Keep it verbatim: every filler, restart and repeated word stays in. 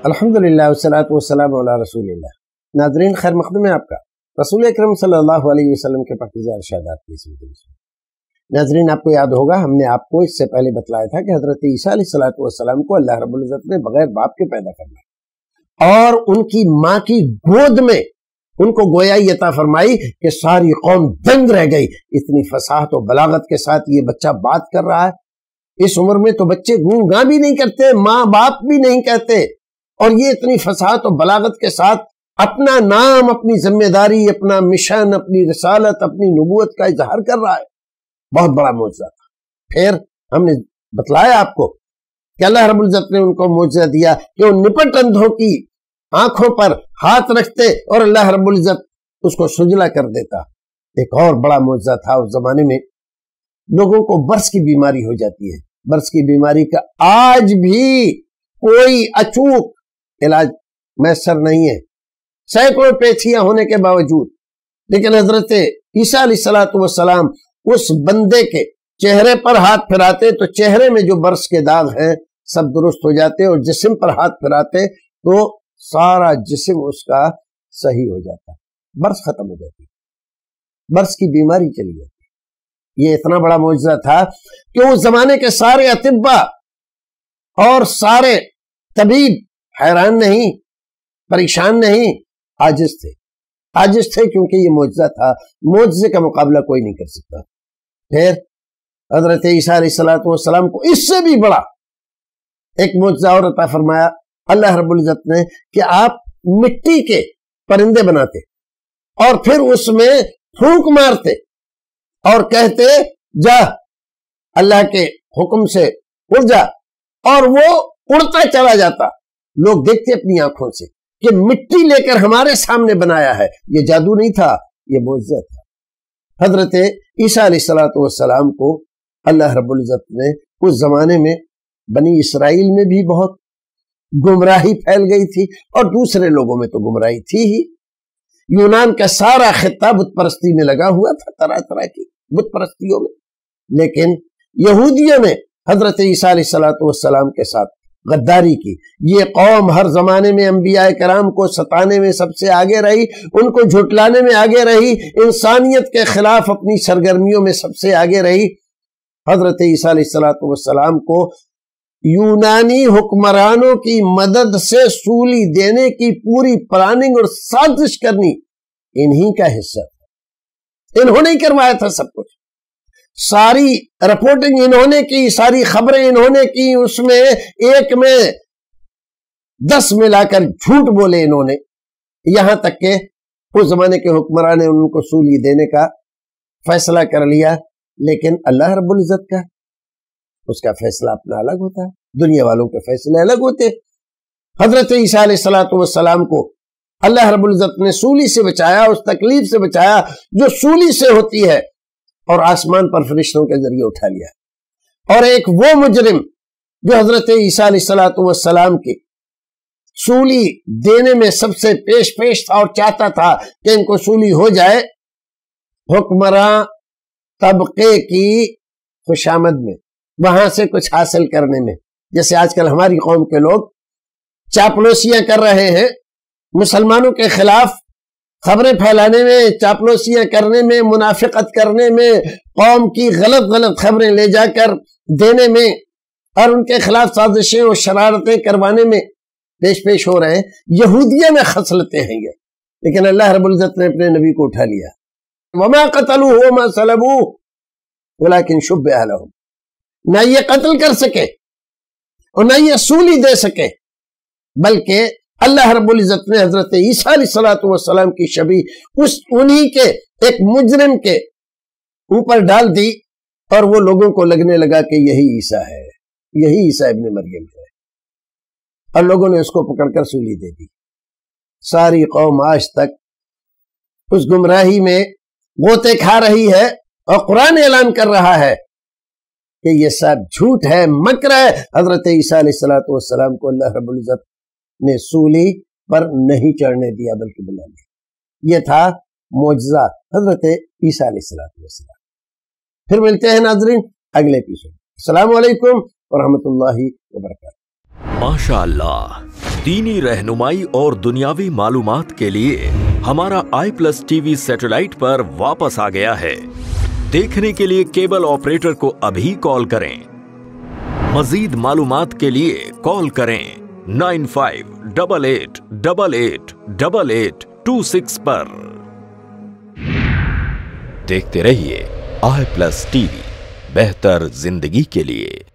الحمدللہ والصلاۃ والسلام علی رسول اللہ۔ ناظرین خیر مقدم ہے آپ کا رسول اکرم صلی اللہ علیہ وسلم کے پاکیزہ ارشادات کی سلسلے میں۔ ناظرین آپ کو یاد ہوگا ہم نے آپ کو اس سے پہلے بتلایا تھا کہ حضرت عیسیٰ علیہ الصلوۃ والسلام کو اللہ رب العزت نے بغیر باپ کے پیدا کرنا اور ان کی ماں کی گود میں ان کو گویائی عطا فرمائی کہ ساری قوم دنگ رہ گئی، اتنی فصاحت و بلاغت کے ساتھ یہ بچہ بات کر رہا ہے۔ اس عمر میں تو بچے گوں گاں بھی نہیں کرتے، ماں باپ بھی نہیں کہتے، اور یہ اتنی فصاحت و بلاغت کے ساتھ اپنا نام، اپنی ذمہ داری، اپنا مشن، اپنی رسالت، اپنی نبوت کا اظہار کر رہا ہے۔ بہت بڑا معجزہ تھا۔ پھر ہم نے بتلایا آپ کو کہ اللہ رب العزت نے ان کو معجزہ دیا کہ وہ نپٹ اندھوں کی آنکھوں پر ہاتھ رکھتے اور اللہ رب العزت اس کو سجلا کر دیتا۔ ایک اور بڑا معجزہ تھا اس زمانے میں، لوگوں کو برس کی بیماری ہو جاتی ہے۔ برس کی بیماری کا آج بھی کوئی اچوک علاج میسر نہیں ہے، سینکڑوں پیچیاں ہونے کے باوجود، لیکن حضرت عیسیٰ علیہ الصلوۃ والسلام اس بندے کے چہرے پر ہاتھ پھراتے تو چہرے میں جو برس کے داغ ہیں سب درست ہو جاتے، اور جسم پر ہاتھ پھراتے تو سارا جسم اس کا صحیح ہو جاتا، برس ختم ہو جاتی، برس کی بیماری چلی جاتی۔ یہ اتنا بڑا معجزہ تھا کہ اس زمانے کے سارے اطباء اور سارے طبیب حیران نہیں، پریشان نہیں، عاجز تھے۔ عاجز تھے کیونکہ یہ معجزہ تھا، معجزے کا مقابلہ کوئی نہیں کر سکتا۔ پھر حضرت عیسیٰ علیہ الصلوۃ والسلام کو اس سے بھی بڑا ایک معجزہ اور عطا فرمایا اللہ رب العزت نے کہ آپ مٹی کے پرندے بناتے اور پھر اس میں پھونک مارتے اور کہتے جا اللہ کے حکم سے اڑ جا، اور وہ اڑتا چلا جاتا۔ لوگ دیکھتے اپنی آنکھوں سے کہ مٹی لے کر ہمارے سامنے بنایا ہے، یہ جادو نہیں تھا، یہ معجزہ تھا۔ حضرت عیسیٰ علیہ الصلوۃ والسلام کو اللہ رب العزت نے اس زمانے میں بنی اسرائیل میں بھی بہت گمراہی پھیل گئی تھی، اور دوسرے لوگوں میں تو گمراہی تھی ہی۔ یونان کا سارا خطہ بت پرستی میں لگا ہوا تھا، طرح طرح کی بت پرستیوں میں، لیکن یہودیوں نے حضرت عیسیٰ علیہ الصلوۃ والسلام کے ساتھ غداری کی۔ یہ قوم ہر زمانے میں انبیاء کرام کو ستانے میں سب سے آگے رہی، ان کو جھٹلانے میں آگے رہی، انسانیت کے خلاف اپنی سرگرمیوں میں سب سے آگے رہی۔ حضرت عیسیٰ علیہ الصلوۃ والسلام کو یونانی حکمرانوں کی مدد سے سولی دینے کی پوری پلاننگ اور سازش کرنی انہی کا حصہ تھا، انہوں نے کروایا تھا سب کچھ۔ ساری رپورٹنگ انہوں نے کی، ساری خبریں انہوں نے کی، اس میں ایک میں دس ملا کر جھوٹ بولے انہوں نے، یہاں تک کہ اس زمانے کے حکمران نے ان کو سولی دینے کا فیصلہ کر لیا۔ لیکن اللہ رب العزت کا اس کا فیصلہ اپنا الگ ہوتا ہے، دنیا والوں کے فیصلے الگ ہوتے۔ حضرت عیسیٰ علیہ الصلوۃ والسلام کو اللہ رب العزت نے سولی سے بچایا، اس تکلیف سے بچایا جو سولی سے ہوتی ہے، اور آسمان پر فرشتوں کے ذریعے اٹھا لیا۔ اور ایک وہ مجرم جو حضرت عیسیٰ علیہ الصلوۃ والسلام کی سولی دینے میں سب سے پیش پیش تھا اور چاہتا تھا کہ ان کو سولی ہو جائے، حکمراں طبقے کی خوشامد میں، وہاں سے کچھ حاصل کرنے میں، جیسے آج کل ہماری قوم کے لوگ چاپلوسیاں کر رہے ہیں، مسلمانوں کے خلاف خبریں پھیلانے میں، چاپلوسیاں کرنے میں، منافقت کرنے میں، قوم کی غلط غلط خبریں لے جا کر دینے میں، اور ان کے خلاف سازشیں اور شرارتیں کروانے میں پیش پیش ہو رہے ہیں۔ یہودیہ میں خصلتیں ہیں یہ، لیکن اللہ رب العزت نے اپنے نبی کو اٹھا لیا۔ وَمَا قَتَلُوهُ وَمَا صَلَبُوهُ وَلَكِنْ شُبِّهَ لَهُمْ، نہ یہ قتل کر سکے اور نہ یہ سولی دے سکے، بلکہ اللہ رب العزت نے حضرت عیسیٰ علیہ الصلوۃ والسلام کی شبیہ اس انہی کے ایک مجرم کے اوپر ڈال دی، اور وہ لوگوں کو لگنے لگا کہ یہی عیسیٰ ہے، یہی عیسیٰ ابن مریم ہے، اور لوگوں نے اس کو پکڑ کر سولی دے دی۔ ساری قوم آج تک اس گمراہی میں غوطے کھا رہی ہے، اور قرآن اعلان کر رہا ہے کہ یہ سب جھوٹ ہے، مکر ہے۔ حضرت عیسیٰ علیہ الصلوۃ والسلام کو اللہ رب العزت نے سولی پر نہیں چڑھنے دیا بلکہ بلا لیا۔ یہ تھا معجزہ حضرت عیسیٰ علیہ السلام۔ پھر ملتے ہیں ناظرین اگلے ایپیسوڈ۔ السلام علیکم ورحمۃ اللہ وبرکاتہ۔ ماشاء اللہ दीनी रहनुमाई और दुनियावी मालूमात के लिए हमारा आई प्लस टीवी सैटेलाइट पर वापस आ गया है। देखने के लिए केबल ऑपरेटर को अभी कॉल करें। मजीद मालूमात के लिए कॉल करें nine five double eight double eight double eight two six पर। देखते रहिए आई प्लस टीवी, बेहतर जिंदगी के लिए।